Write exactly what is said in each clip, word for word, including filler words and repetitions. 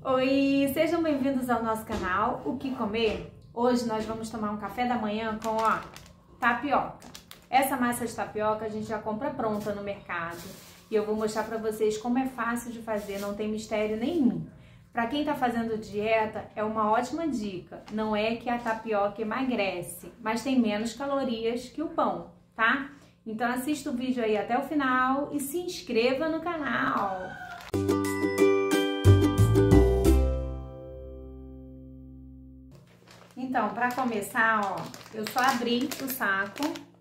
Oi, sejam bem-vindos ao nosso canal O Que Comer. Hoje nós vamos tomar um café da manhã com, ó, tapioca. Essa massa de tapioca a gente já compra pronta no mercado. E eu vou mostrar pra vocês como é fácil de fazer, não tem mistério nenhum. Pra quem tá fazendo dieta, é uma ótima dica. Não é que a tapioca emagrece, mas tem menos calorias que o pão, tá? Então assista o vídeo aí até o final e se inscreva no canal. Então, para começar, ó, eu só abri o saco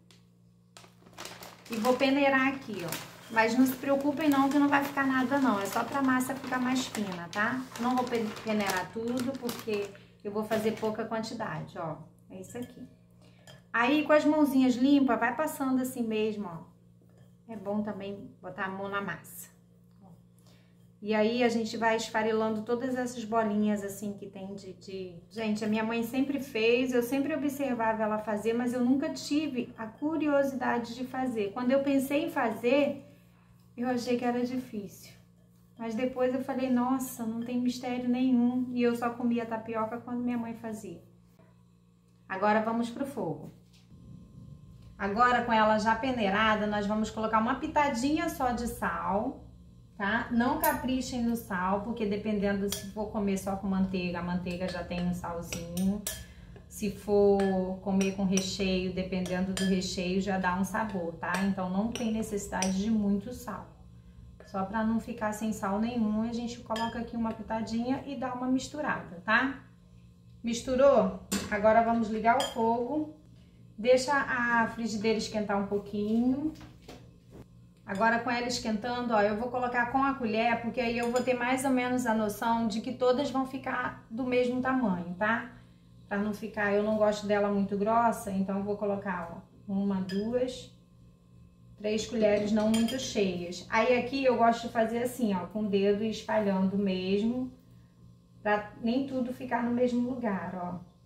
e vou peneirar aqui, ó. Mas não se preocupem não que não vai ficar nada não, é só pra massa ficar mais fina, tá? Não vou peneirar tudo porque eu vou fazer pouca quantidade, ó. É isso aqui. Aí, com as mãozinhas limpas, vai passando assim mesmo, ó. É bom também botar a mão na massa. E aí, a gente vai esfarelando todas essas bolinhas, assim, que tem de, de... Gente, a minha mãe sempre fez, eu sempre observava ela fazer, mas eu nunca tive a curiosidade de fazer. Quando eu pensei em fazer, eu achei que era difícil. Mas depois eu falei, nossa, não tem mistério nenhum. E eu só comia tapioca quando minha mãe fazia. Agora, vamos pro fogo. Agora, com ela já peneirada, nós vamos colocar uma pitadinha só de sal, tá? Não caprichem no sal, porque dependendo se for comer só com manteiga, a manteiga já tem um salzinho. Se for comer com recheio, dependendo do recheio, já dá um sabor, tá? Então não tem necessidade de muito sal. Só para não ficar sem sal nenhum, a gente coloca aqui uma pitadinha e dá uma misturada, tá? Misturou? Agora vamos ligar o fogo. Deixa a frigideira esquentar um pouquinho. Agora, com ela esquentando, ó, eu vou colocar com a colher, porque aí eu vou ter mais ou menos a noção de que todas vão ficar do mesmo tamanho, tá? Pra não ficar, eu não gosto dela muito grossa, então eu vou colocar, ó, uma, duas, três colheres não muito cheias. Aí aqui eu gosto de fazer assim, ó, com o dedo e espalhando mesmo, pra nem tudo ficar no mesmo lugar, ó.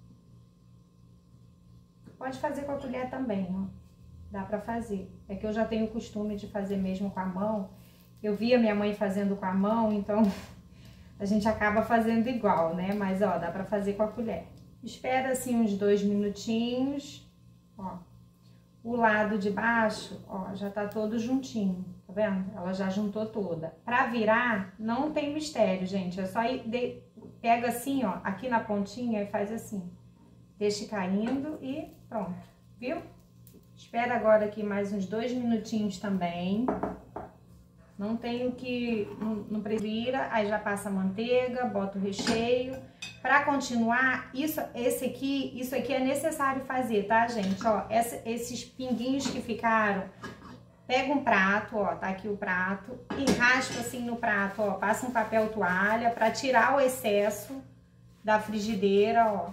Pode fazer com a colher também, ó. Dá pra fazer. É que eu já tenho o costume de fazer mesmo com a mão. Eu via minha mãe fazendo com a mão, então a gente acaba fazendo igual, né? Mas, ó, dá pra fazer com a colher. Espera, assim, uns dois minutinhos, ó. O lado de baixo, ó, já tá todo juntinho, tá vendo? Ela já juntou toda. Pra virar, não tem mistério, gente. É só ir, de... pega assim, ó, aqui na pontinha e faz assim. Deixa caindo e pronto, viu? Espera agora aqui mais uns dois minutinhos também. Não tenho que... Não, não vira, aí já passa a manteiga, bota o recheio. Pra continuar, isso, esse aqui, isso aqui é necessário fazer, tá, gente? Ó, essa, esses pinguinhos que ficaram, pega um prato, ó, tá aqui o prato, e raspa assim no prato, ó, passa um papel toalha pra tirar o excesso da frigideira, ó.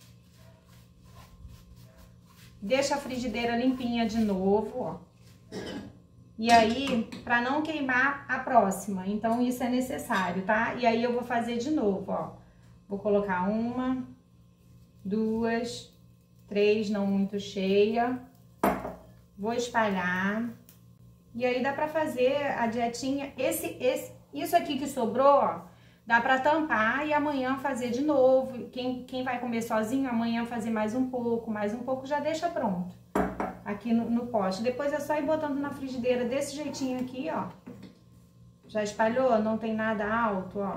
Deixa a frigideira limpinha de novo, ó. E aí, pra não queimar a próxima, então isso é necessário, tá? E aí eu vou fazer de novo, ó. Vou colocar uma, duas, três, não muito cheia. Vou espalhar. E aí dá pra fazer a dietinha. Esse, esse, isso aqui que sobrou, ó, dá pra tampar e amanhã fazer de novo. Quem, quem vai comer sozinho, amanhã fazer mais um pouco, mais um pouco, já deixa pronto. Aqui no, no pote. Depois é só ir botando na frigideira desse jeitinho aqui, ó. Já espalhou? Não tem nada alto, ó.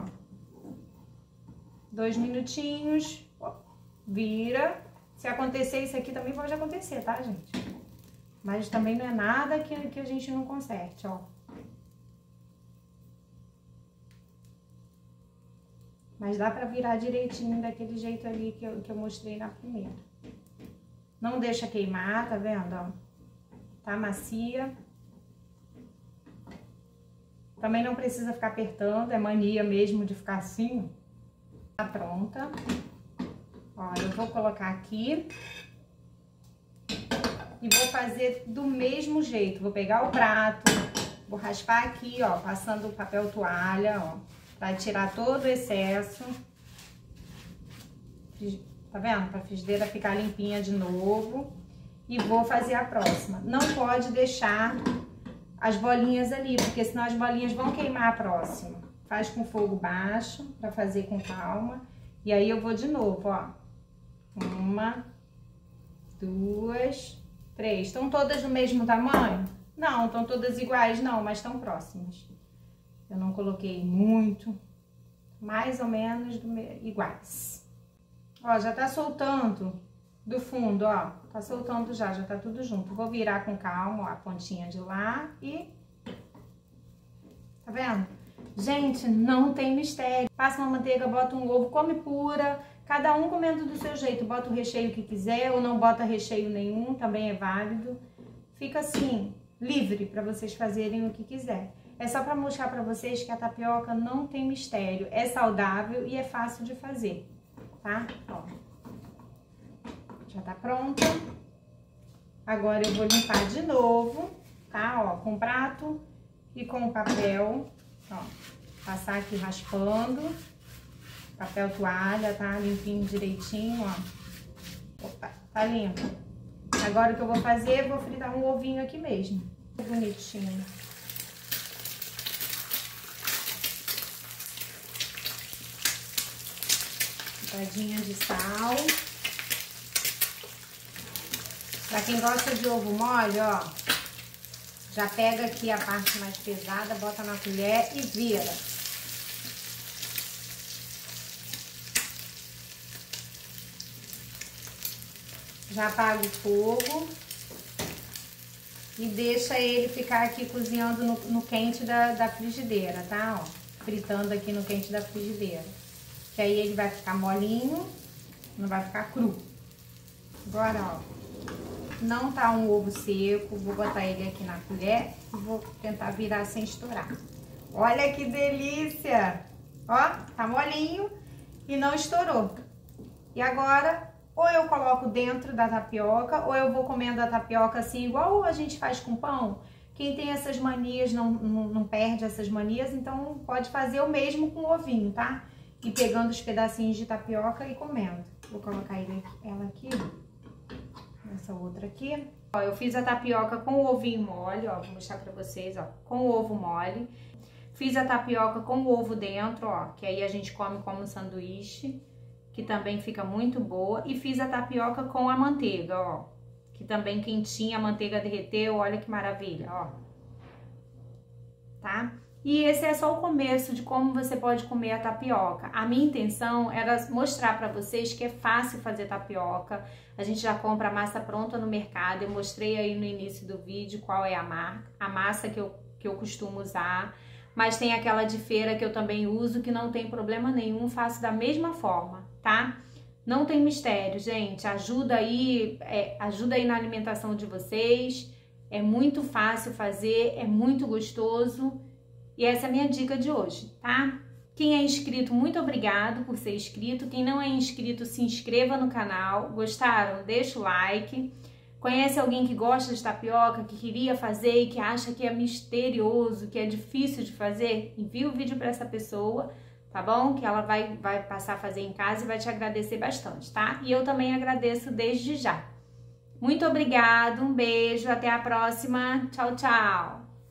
Dois minutinhos. Ó, vira. Se acontecer isso aqui também pode acontecer, tá, gente? Mas também não é nada que, que a gente não conserte, ó. Mas dá pra virar direitinho daquele jeito ali que eu, que eu mostrei na primeira. Não deixa queimar, tá vendo, ó? Tá macia. Também não precisa ficar apertando, é mania mesmo de ficar assim. Tá pronta. Ó, eu vou colocar aqui. E vou fazer do mesmo jeito. Vou pegar o prato, vou raspar aqui, ó, passando o papel toalha, ó. Pra tirar todo o excesso. Tá vendo? Pra frigideira ficar limpinha de novo. E vou fazer a próxima. Não pode deixar as bolinhas ali, porque senão as bolinhas vão queimar a próxima. Faz com fogo baixo, pra fazer com calma. E aí eu vou de novo, ó. Uma, duas, três. Estão todas do mesmo tamanho? Não, estão todas iguais não, mas estão próximas. Eu não coloquei muito, mais ou menos do me... iguais. Ó, já tá soltando do fundo, ó. Tá soltando já, já tá tudo junto. Vou virar com calma, ó, a pontinha de lá e... Tá vendo? Gente, não tem mistério. Passa uma manteiga, bota um ovo, come pura. Cada um comendo do seu jeito. Bota o recheio que quiser ou não bota recheio nenhum, também é válido. Fica assim, livre para vocês fazerem o que quiser. É só para mostrar para vocês que a tapioca não tem mistério. É saudável e é fácil de fazer, tá? Ó. Já tá pronta. Agora eu vou limpar de novo, tá? Ó, com prato e com papel, ó. Passar aqui raspando. Papel toalha, tá? Limpinho direitinho, ó. Opa, tá limpo. Agora o que eu vou fazer, vou fritar um ovinho aqui mesmo. Bonitinho. Pitadinha de sal. Pra quem gosta de ovo mole, ó, já pega aqui a parte mais pesada, bota na colher e vira. Já apaga o fogo e deixa ele ficar aqui cozinhando no, no quente da, da frigideira, tá? Ó, fritando aqui no quente da frigideira. Que aí ele vai ficar molinho, não vai ficar cru. Agora, ó, não tá um ovo seco, vou botar ele aqui na colher e vou tentar virar sem estourar. Olha que delícia! Ó, tá molinho e não estourou. E agora, ou eu coloco dentro da tapioca, ou eu vou comendo a tapioca assim, igual a gente faz com pão. Quem tem essas manias não, não, não perde essas manias, então pode fazer o mesmo com o ovinho, tá? E pegando os pedacinhos de tapioca e comendo. Vou colocar ele, ela aqui, essa outra aqui. Ó, eu fiz a tapioca com o ovinho mole, ó, vou mostrar pra vocês, ó, com o ovo mole. Fiz a tapioca com o ovo dentro, ó, que aí a gente come como um sanduíche, que também fica muito boa. E fiz a tapioca com a manteiga, ó, que também quentinha, a manteiga derreteu, olha que maravilha, ó. Tá? E esse é só o começo de como você pode comer a tapioca. A minha intenção era mostrar para vocês que é fácil fazer tapioca. A gente já compra a massa pronta no mercado. Eu mostrei aí no início do vídeo qual é a marca, a massa que eu, que eu costumo usar. Mas tem aquela de feira que eu também uso, que não tem problema nenhum, faço da mesma forma, tá? Não tem mistério, gente. Ajuda aí, é, ajuda aí na alimentação de vocês. É muito fácil fazer, é muito gostoso. E essa é a minha dica de hoje, tá? Quem é inscrito, muito obrigado por ser inscrito. Quem não é inscrito, se inscreva no canal. Gostaram? Deixa o like. Conhece alguém que gosta de tapioca, que queria fazer e que acha que é misterioso, que é difícil de fazer? Envia o vídeo para essa pessoa, tá bom? Que ela vai, vai passar a fazer em casa e vai te agradecer bastante, tá? E eu também agradeço desde já. Muito obrigado, um beijo, até a próxima. Tchau, tchau!